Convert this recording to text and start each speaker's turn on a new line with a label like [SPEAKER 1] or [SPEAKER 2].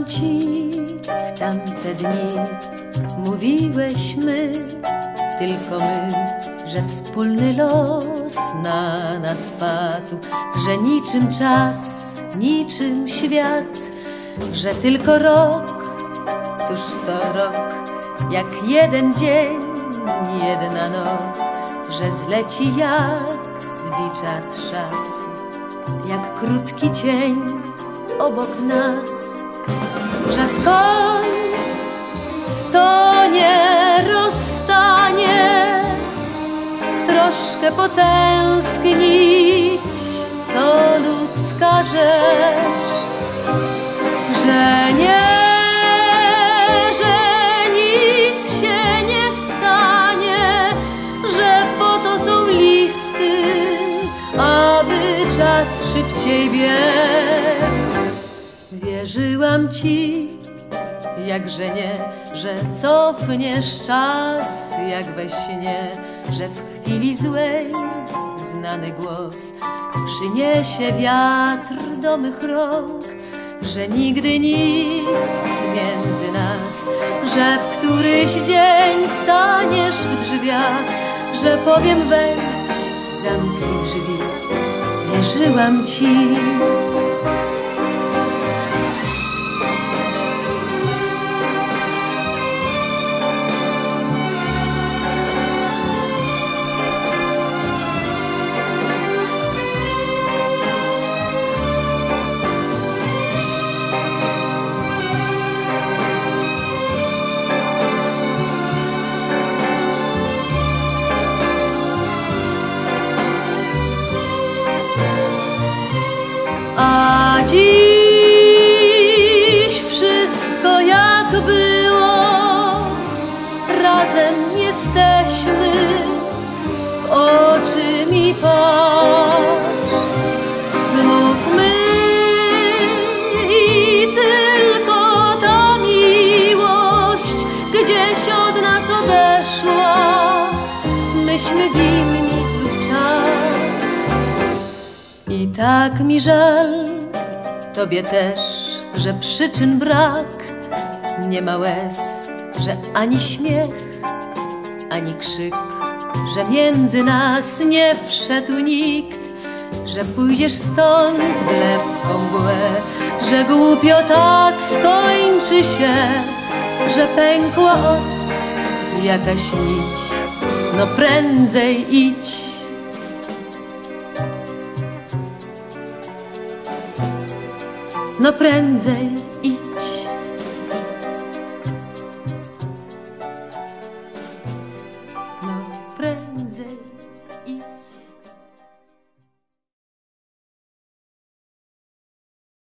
[SPEAKER 1] wierzałam ci w tamte dni. Mówiłeś my, tylko my, że wspólny los na nas padł, że niczym czas, niczym świat, że tylko rok, cóż to rok, jak jeden dzień, jedna noc, że zleci jak z bicza trzask, jak krótki cień obok nas, że skąd to nie rozstanie, troszkę potęsknić to ludzka rzecz, że nie, że nic się nie stanie, że po to są listy, aby czas szybciej biegł. Wierzyłam ci, jakże nie, że cofniesz czas jak we śnie, że w chwili złej znany głos przyniesie wiatr do mych rąk, że nigdy nikt między nas, że w któryś dzień staniesz w drzwiach, że powiem wejdź, zamknij drzwi. Wierzyłam ci. A dziś wszystko jak było, razem jesteśmy, w oczy mi patrz, znów my i tylko ta miłość gdzieś od nas odeszła, myśmy winni lub czas. I tak mi żal, tobie też, że przyczyn brak, nie ma łez, że ani śmiech, ani krzyk, że między nas nie wszedł nikt, że pójdziesz stąd w lepką mgłę, że głupio tak skończy się, że pękła od jakaś nić. No prędzej idź. No prędzej